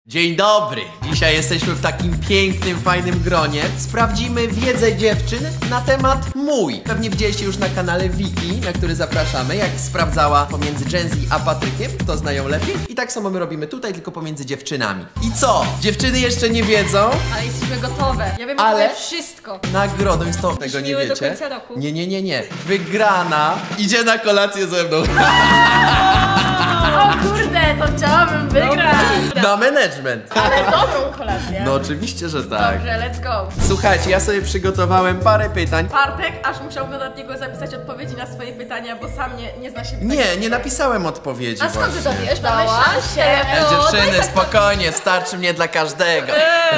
Dzień dobry! Dzisiaj jesteśmy w takim pięknym, fajnym gronie. Sprawdzimy wiedzę dziewczyn na temat mój. Pewnie widzieliście już na kanale Wiki, na który zapraszamy, jak sprawdzała pomiędzy Gen Z a Patrykiem, kto zna ją lepiej. I tak samo my robimy tutaj, tylko pomiędzy dziewczynami. I co? Dziewczyny jeszcze nie wiedzą. Ale jesteśmy gotowe. Ja wiem, ale wszystko. Nagrodą jest to, tego nie wiecie. Do końca roku. Nie. Wygrana idzie na kolację ze mną. O kurde, to chciałabym wygrać. Na management. Ale dobrą kolację. No oczywiście, że tak. Dobrze, let's go. Słuchajcie, ja sobie przygotowałem parę pytań. Bartek aż musiał dodatniego zapisać odpowiedzi na swoje pytania, bo sam nie zna się pytań. Nie napisałem odpowiedzi. A skąd ty to wiesz? Dziewczyny, spokojnie, starczy mnie dla każdego.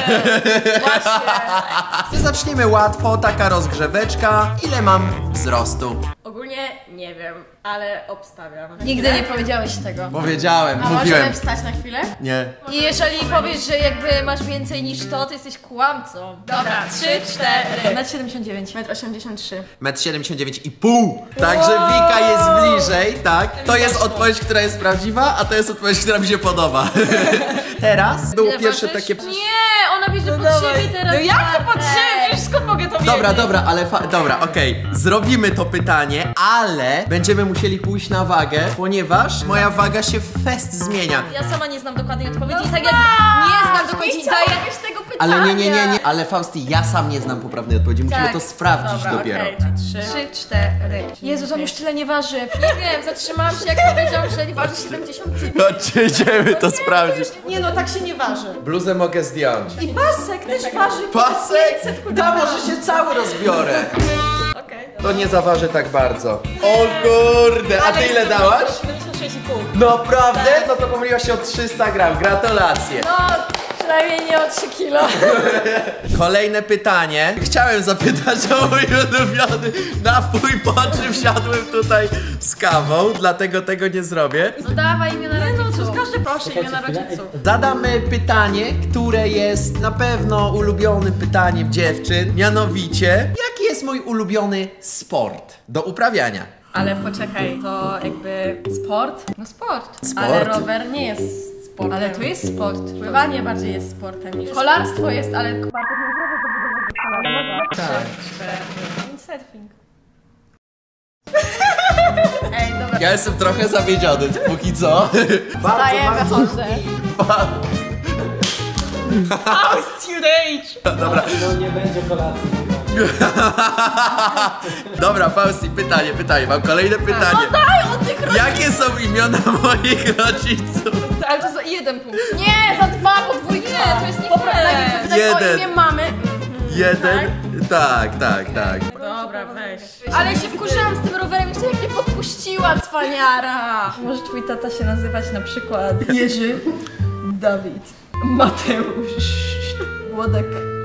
Właśnie. Zaczniemy łatwo, taka rozgrzeweczka. Ile mam wzrostu? Ogólnie nie wiem, ale obstawiam. Nigdy nie powiedziałeś tego. Powiedziałem, A mówiłem. możemy wstać na chwilę? Nie. I jeżeli powiesz, że jakby masz więcej niż to jesteś kłamcą. Dobra, 3, 4. 1,79 m. 1,83 m. 1,79 m. Także Wika jest bliżej, tak? To jest odpowiedź, która jest prawdziwa, a to jest odpowiedź, która mi się podoba. Teraz było pierwsze takie... Nie, ona bierze pod siebie teraz. No jak to pod siebie? Skąd mogę to wiedzieć? Dobra, ale okej. Zrobimy to pytanie, ale będziemy musieli pójść na wagę, ponieważ moja waga się w fest zmienia. Ja sama nie znam dokładnej odpowiedzi, tak jak nie znam dokładnie, daję tego pytania. Ale nie, ale Fausti, ja sam nie znam poprawnej odpowiedzi, musimy to sprawdzić dopiero. Okay, 3, 4. Jezus, on już tyle nie waży. Nie wiem, zatrzymałam się jak powiedział, że nie waży 70 kg. Chodźcie, idziemy to sprawdzić. Nie no, tak się nie waży. Bluzę mogę zdjąć. I pasek też waży. Pasek? Da, może się cały rozbiorę. Okej. To nie zaważy tak bardzo. O kurde, a ty ile dałaś? 76,5. Naprawdę? No to pomyliłaś się o 300 gram, gratulacje. No, przynajmniej nie o 3 kilo. Kolejne pytanie. Chciałem zapytać o mój ulubiony napój, po czym wsiadłem tutaj z kawą, dlatego tego nie zrobię. No dawaj imiona rodziców. No, każdy proszę imiona rodziców. Zadamy pytanie, które jest na pewno ulubionym pytaniem dziewczyn. Mianowicie, jaki jest mój ulubiony sport do uprawiania? Ale poczekaj, to jakby sport? No sport. Sport? Ale rower nie jest sportem. Ale to jest sport. Pływanie bardziej jest sportem niż... Kolarstwo jest, ale... Bartek nie zrobię to budowy Tak. 3, 4. Surfing. Ej, dobra. Ja jestem trochę zawiedziony, póki co. Wstaję, wychodzę. How student? Dobra. No nie będzie kolacji. Dobra, Fausti, pytanie. Mam kolejne pytanie. No daj od tych rodziców. Jakie są imiona moich rodziców? Ale to za 1 punkt. Nie, za 2, podwójnie. Nie, to jest nie fair. Jeden. O imię mamy. Jeden? Tak. Dobra, weź. Ale się wkurzyłam z tym rowerem, jeszcze jak mnie podpuściła, cwaniara. Może twój tata się nazywać na przykład Jerzy, Dawid, Mateusz, Włodek.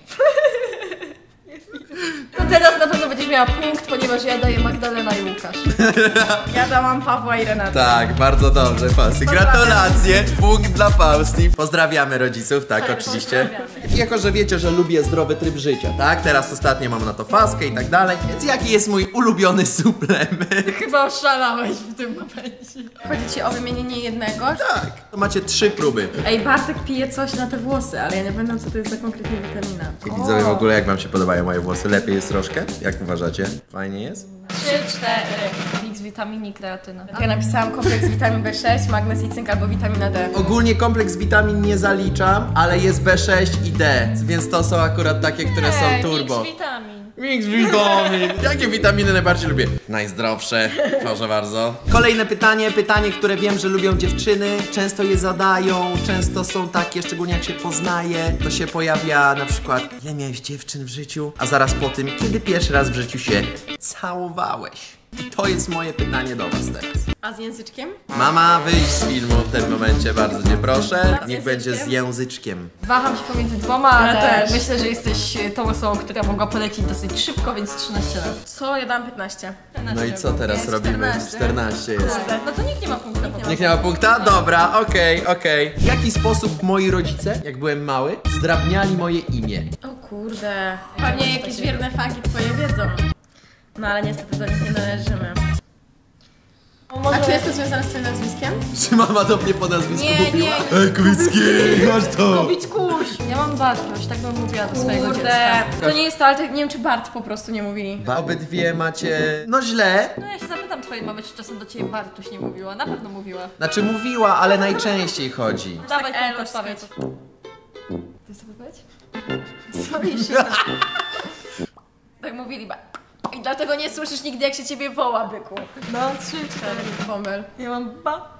To teraz na pewno będziesz miała punkt, ponieważ ja daję Magdalena i Łukasz. Ja dałam Pawła i Renata. Tak, bardzo dobrze, Fausti. Gratulacje. Punkt dla Fausti. Pozdrawiamy rodziców, tak, oczywiście. Jako, że wiecie, że lubię zdrowy tryb życia, tak? Teraz ostatnio mam na to faskę i tak dalej. Więc jaki jest mój ulubiony suplement? Chyba oszalałeś w tym momencie. Chodzi ci o wymienienie jednego? Tak, to macie 3 próby. Ej, Bartek pije coś na te włosy, ale ja nie pamiętam, co to jest za konkretnie witamina. Widzowie, w ogóle jak wam się podobają moje włosy? Lepiej jest troszkę? Jak uważacie? Fajnie jest? 3, 4. Mix witamini, kreatyna. Ja napisałam kompleks witamin B6, magnez i cynk albo witamina D. Ogólnie kompleks witamin nie zaliczam, ale jest B6 i D, więc to są akurat takie, które są turbo. Mix witamin. Mix witamin. Jakie witaminy najbardziej lubię? Najzdrowsze, proszę bardzo. Kolejne pytanie, które wiem, że lubią dziewczyny. Często je zadają, często są takie, szczególnie jak się poznaje, to się pojawia na przykład: ile miałeś dziewczyn w życiu? A zaraz po tym, kiedy pierwszy raz w życiu się całowałeś? I to jest moje pytanie do was teraz. A z języczkiem? Mama, wyjść z filmu w tym momencie, bardzo cię proszę. Niech będzie z języczkiem. Waham się pomiędzy dwoma, ale Ja też. myślę, że jesteś tą osobą, która mogła polecić dosyć szybko, więc 13 lat. Co? Ja dam 15. No i co teraz robimy? 14 jest. No to nikt nie ma punktu. Nikt nie ma punkta? Dobra, okej. W jaki sposób moi rodzice, jak byłem mały, zdrabniali moje imię? O kurde. Pewnie jakieś wierne fanki twoje wiedzą. No ale niestety do nich nie należymy. A czy jest to związane z twoim nazwiskiem? Czy mama do mnie po nazwisku Nie, mówiła? nie. Ej, Kubicki, masz to! Kubickuś! Ja mam Bartoś, tak bym mówiła do swojego Kurde. dziecka. To nie jest to, ale nie wiem, czy Bart po prostu nie mówili. Obydwie macie... no źle. No ja się zapytam twojej mamy, czy czasem do ciebie Bartuś nie mówiła. Na pewno mówiła. Znaczy mówiła, ale najczęściej chodzi. Dawaj tak tą odpowiedź. Ty chcesz powiedzieć? Sorry, się. Tak mówili, i dlatego nie słyszysz nigdy, jak się ciebie woła, byku. No, 3, 4, pomyl. Ja mam ba.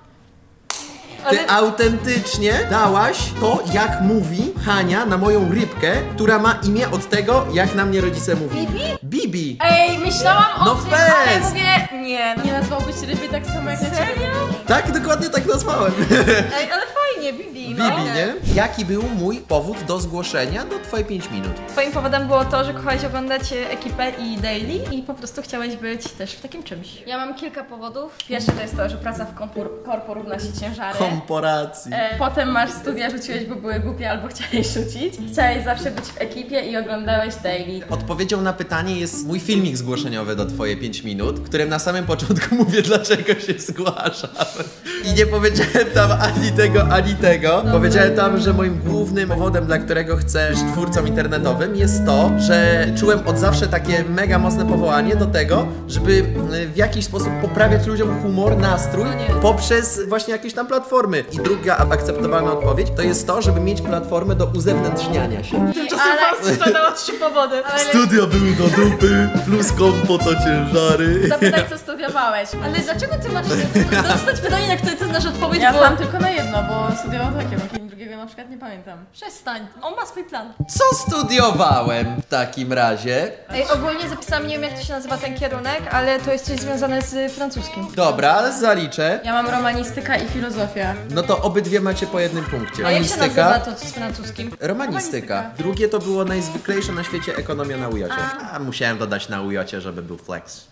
Ty autentycznie dałaś to, jak mówi Hania na moją rybkę, która ma imię od tego, jak na mnie rodzice mówili. Bibi? Bibi! Ej, myślałam o No tym, fest! ale mówię, nie. Nie nazwałbyś ryby tak samo jak na ciebie. Serio? Tak, dokładnie tak nazwałem. Ej, ale fajnie, Bibi. Bibi, nie? Jaki był mój powód do zgłoszenia do twoje 5 minut? Twoim powodem było to, że kochałeś oglądać Ekipę i Daily i po prostu chciałeś być też w takim czymś. Ja mam kilka powodów. Pierwszy to jest to, że praca w korpo równa się ciężary. Korporacji. Potem masz studia, rzuciłeś, bo były głupie albo chciałeś rzucić. Chciałeś zawsze być w ekipie i oglądałeś Daily. Odpowiedzią na pytanie jest mój filmik zgłoszeniowy do twoje 5 minut, w którym na samym początku mówię, dlaczego się zgłaszam. I nie powiedziałem tam ani tego, ani tego. Powiedziałem tam, że moim głównym powodem, dla którego chcę być twórcą internetowym, jest to, że czułem od zawsze takie mega mocne powołanie do tego, żeby w jakiś sposób poprawiać ludziom humor, nastrój poprzez właśnie jakieś tam platformy. I druga akceptowalna odpowiedź to jest to, żeby mieć platformę do uzewnętrzniania się. Ale to dało 3 powody. Studia były do dupy, plus kompo to ciężary. Zapytaj, co studiowałeś. Ale dlaczego ty masz dostać pytanie, na które ty znasz odpowiedź? Ja bo... znam tylko na jedno, bo studiował takie, bo drugiego na przykład nie pamiętam. Przestań, on ma swój plan. Co studiowałem w takim razie? Ej, ogólnie zapisałam, nie wiem jak to się nazywa ten kierunek, ale to jest coś związane z francuskim. Dobra, zaliczę. Ja mam romanistyka i filozofię. No to obydwie macie po jednym punkcie. A jak się nazywa to z francuskim? Romanistyka. Drugie to było najzwyklejsze na świecie ekonomia na ujocie. A musiałem dodać na ujocie, żeby był flex.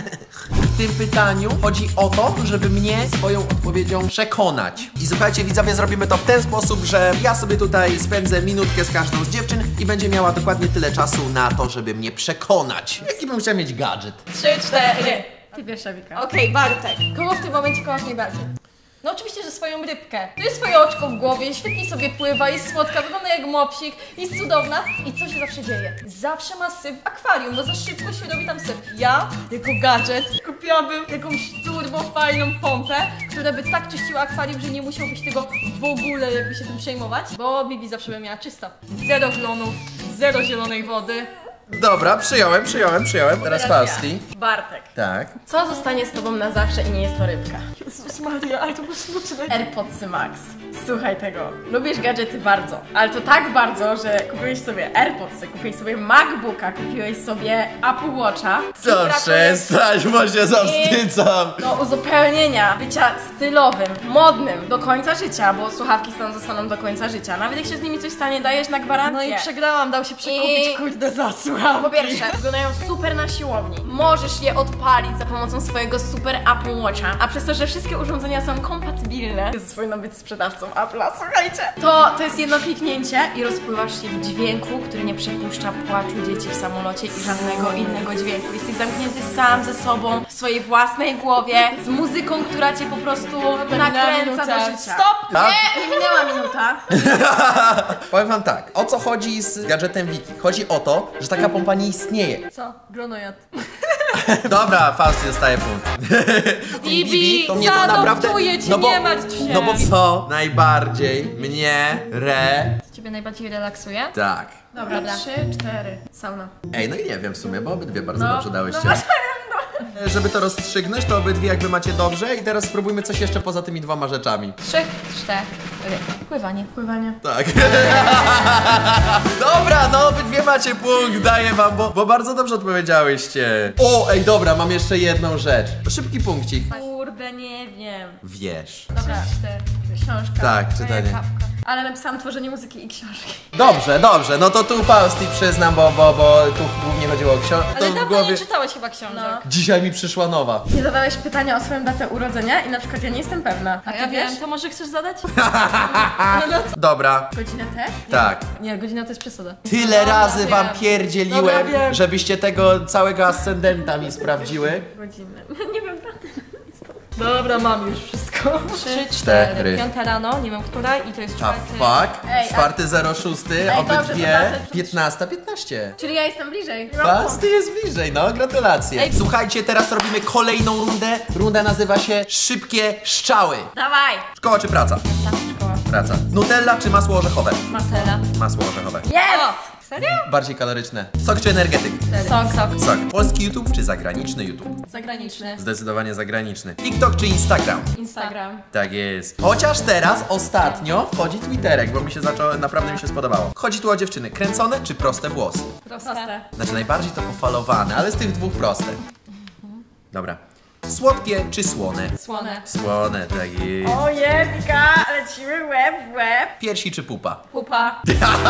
W tym pytaniu chodzi o to, żeby mnie swoją odpowiedzią przekonać. I słuchajcie, widzowie, zrobimy to w ten sposób, że ja sobie tutaj spędzę minutkę z każdą z dziewczyn i będzie miała dokładnie tyle czasu na to, żeby mnie przekonać. Jaki bym chciał mieć gadżet? 3, 4. Ty pierwsza, Wika. Okej, Bartek. Kogo w tym momencie kochasz najbardziej? No oczywiście, że swoją rybkę. To jest swoje oczko w głowie, świetnie sobie pływa, jest słodka, wygląda jak mopsik, jest cudowna i co się zawsze dzieje? Zawsze ma syf w akwarium, bo za szybko się robi tam syf. Ja, jako gadżet, kupiłabym jakąś turbo fajną pompę, która by tak czyściła akwarium, że nie musiałbyś tego w ogóle jakby się tym przejmować, bo Bibi zawsze by miała czysto. Zero glonów, zero zielonej wody. Dobra, przyjąłem. Teraz Fausti. Bartek. Tak. Co zostanie z tobą na zawsze i nie jest to rybka? Jezus Maria, ale to było smutne. AirPodsy Max. Słuchaj tego. Lubisz gadżety bardzo, ale to tak bardzo, że kupiłeś sobie AirPodsy, kupiłeś sobie MacBooka, kupiłeś sobie Apple Watcha. Co przestań, bo się zawstydzam. Do uzupełnienia bycia stylowym, modnym do końca życia, bo słuchawki zostaną do końca życia. Nawet jak się z nimi coś stanie, dajesz na gwarancję. No i przegrałam, dał się przekupić, I- kurde, za słuchawki. Po pierwsze, wyglądają super na siłowni. Możesz je odpalić za pomocą swojego super Apple Watcha. A przez to, że wszystkie urządzenia są kompatybilne, Jezus, powinno być sprzedawcą Apple'a, słuchajcie. To jest jedno kliknięcie i rozpływasz się w dźwięku, który nie przepuszcza płaczu dzieci w samolocie i żadnego innego dźwięku. Jesteś zamknięty sam ze sobą, w swojej własnej głowie, z muzyką, która cię po prostu nakręca do życia. Stop! Tak? Nie minęła minuta. Powiem wam tak, o co chodzi z gadżetem Wiki? Chodzi o to, że taka pompa nie istnieje. Co? Glonojad. Dobra, Fausti dostaje punkt. Bibi, to mnie to naprawdę... zaadoptuję cię, nie martw się. No bo co najbardziej mnie Co ciebie najbardziej relaksuje? Tak. Dobra, 3, 4. Sauna. Ej, no i nie wiem w sumie, bo obydwie bardzo No, dobrze dałyście. no Żeby to rozstrzygnąć, to obydwie jakby macie dobrze i teraz spróbujmy coś jeszcze poza tymi dwoma rzeczami. 3, 4. Pływanie. Pływanie. Tak. Dobra, no obydwie macie punkt, daję wam, bo bardzo dobrze odpowiedziałyście. O, ej, dobra, mam jeszcze jedną rzecz. Szybki punkcik. Kurde, nie wiem. Wiesz. Dobra, 4. Książka. Tak, czytanie. Kawka. Ale napisałam tworzenie muzyki i książki. Dobrze, no to tu Fausti przyznam, bo tu głównie chodziło o książkę. Ale To w dawno głowie... nie czytałeś chyba książek. No. Dzisiaj mi przyszła nowa. Nie zadałeś pytania o swoją datę urodzenia i na przykład ja nie jestem pewna. A ty Ja wiesz? wiem, to może chcesz zadać? Dobra, Godzinę też? tak. Nie, godzina to jest przesada. Tyle razy wiem. wam pierdzieliłem, Dobra, wiem. żebyście tego całego ascendenta mi sprawdziły. Godzinę. Nie wiem daty. Dobra, mam już wszystko. 3, 4. 4. 5 rano, nie wiem która i to jest A 4. fuck? Ej, 4.06, dobrze, obydwie to 15:15. Czyli ja jestem bliżej. Was, ty jest bliżej, no gratulacje. Ej. Słuchajcie, teraz robimy kolejną rundę. Runda nazywa się Szybkie Strzały. Dawaj! Szkoła czy praca? Szkoła. Praca. Nutella czy masło orzechowe? Masera. Masło orzechowe. Jest! O, serio? Bardziej kaloryczne. Sok czy energetyk? Sok. Sok. Polski YouTube czy zagraniczny YouTube? Zagraniczny. Zdecydowanie zagraniczny. TikTok czy Instagram? Instagram. Tak jest. Chociaż teraz ostatnio wchodzi Twitterek, bo mi się zaczęło, naprawdę mi się spodobało. Chodzi tu o dziewczyny. Kręcone czy proste włosy? Proste. Znaczy najbardziej to pofalowane, ale z tych dwóch proste. Dobra. Słodkie czy słone? Słone. Słone, tak jest. Oje, Wika, lecimy łeb w łeb. Piersi czy pupa? Pupa.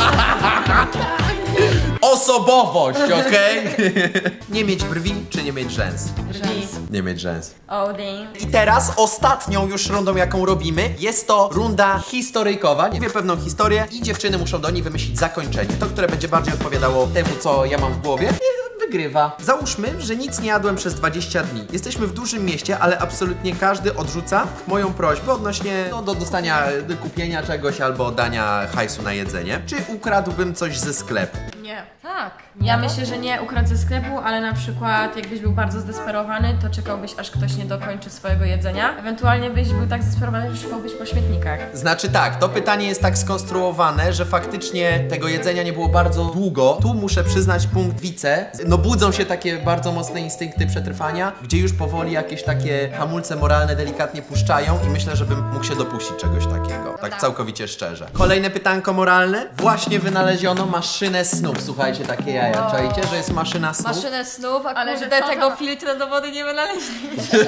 Osobowość, okej? Nie mieć brwi czy nie mieć rzęs? Brwi. Nie mieć rzęs. Odin. I teraz ostatnią już rundą, jaką robimy, jest to runda historyjkowa. Nie wiem, pewną historię i dziewczyny muszą do niej wymyślić zakończenie. To, które będzie bardziej odpowiadało temu, co ja mam w głowie, wygrywa. Załóżmy, że nic nie jadłem przez 20 dni. Jesteśmy w dużym mieście, ale absolutnie każdy odrzuca moją prośbę odnośnie do dostania, kupienia czegoś albo dania hajsu na jedzenie. Czy ukradłbym coś ze sklepu? Nie. Tak. Ja myślę, że nie ukradł ze sklepu, ale na przykład jakbyś był bardzo zdesperowany, to czekałbyś, aż ktoś nie dokończy swojego jedzenia. Ewentualnie byś był tak zdesperowany, że szukałbyś po śmietnikach. Znaczy tak, to pytanie jest tak skonstruowane, że faktycznie tego jedzenia nie było bardzo długo. Tu muszę przyznać punkt wice. No budzą się takie bardzo mocne instynkty przetrwania, gdzie już powoli jakieś takie hamulce moralne delikatnie puszczają i myślę, że bym mógł się dopuścić czegoś takiego. Tak całkowicie szczerze. Kolejne pytanko moralne. Właśnie wynaleziono maszynę snów. Słuchajcie, takie jaja. Czajcie, że jest maszyna snów? Maszynę snów, a Ale kurde że co tego to? filtra do wody nie wynaleźli.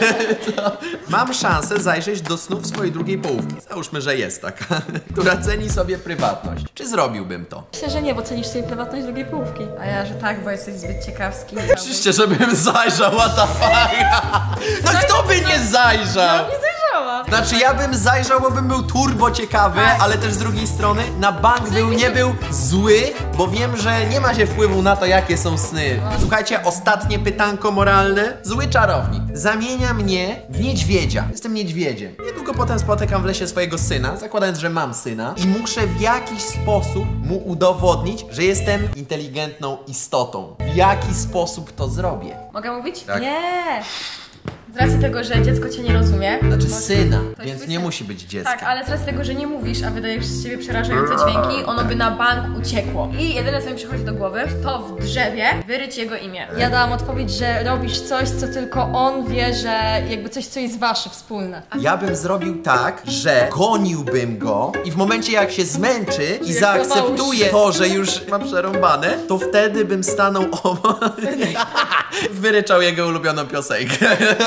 Mam szansę zajrzeć do snów swojej drugiej połówki. Załóżmy, że jest taka, która ceni sobie prywatność. Czy zrobiłbym to? Myślę, że nie, bo cenisz sobie prywatność drugiej połówki. A ja, że tak, bo jesteś zbyt ciekawski. Oczywiście, żebym zajrzał, what the fuck? No kto by nie zajrzał? Nie zajrzała. Znaczy ja bym zajrzał, bo bym był turbo ciekawy, ale też z drugiej strony na bank nie był zły, bo wiem, że nie ma się wpływu na to, jakie są sny. Słuchajcie, ostatnie pytanko moralne. Zły czarownik zamienia mnie w niedźwiedzia. Jestem niedźwiedziem. Niedługo potem spotykam w lesie swojego syna, zakładając, że mam syna i muszę w jakiś sposób mu udowodnić, że jestem inteligentną istotą. W jaki sposób to zrobię? Mogę mówić? Tak. Nie. Z racji tego, że dziecko cię nie rozumie. Znaczy syna, jest więc twój nie syn. musi być dzieckiem. Tak, ale z racji tego, że nie mówisz, a wydajesz z siebie przerażające dźwięki, ono by na bank uciekło. I jedyne, co mi przychodzi do głowy, to w drzewie wyryć jego imię. Ja dałam odpowiedź, że robisz coś, co tylko on wie, że jakby coś, co jest wasze wspólne. Ja bym zrobił tak, że goniłbym go i w momencie jak się zmęczy i Jak zaakceptuje Małż. to, że już mam przerąbane, to wtedy bym stanął obok wyryczał jego ulubioną piosenkę.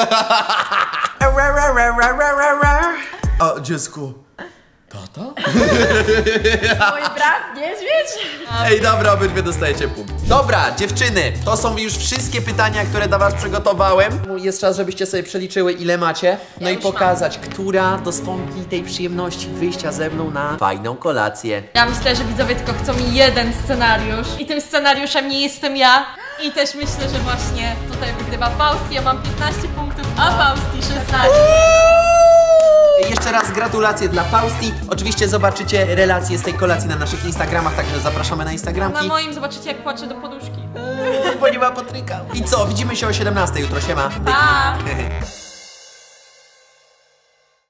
O, dziecku. Tato? Mój brat, niedźwiedź? Ej, dobra, obydwie dostajecie punkt. Dobra, dziewczyny, to są już wszystkie pytania, które dla was przygotowałem. Jest czas, żebyście sobie przeliczyły, ile macie. No i już pokazać, która dostąpi tej przyjemności wyjścia ze mną na fajną kolację. Ja myślę, że widzowie tylko chcą mi jeden scenariusz i tym scenariuszem nie jestem ja. I też myślę, że właśnie tutaj wygrywa Fausti. Ja mam 15 punktów, a Fausti 16. Jeszcze raz gratulacje dla Fausti. Oczywiście zobaczycie relacje z tej kolacji na naszych Instagramach, także zapraszamy na Na Instagramki. moim zobaczycie, jak płaczę do poduszki. Bo nie ma Patryka. I co, widzimy się o 17 jutro, siema. Pa!